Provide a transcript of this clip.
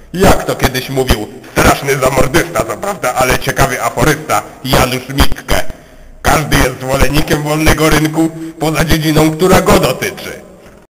Jak to kiedyś mówił straszny zamordysta, co prawda, ale ciekawy aforysta Janusz Mitke. Każdy jest zwolennikiem wolnego rynku poza dziedziną, która go dotyczy.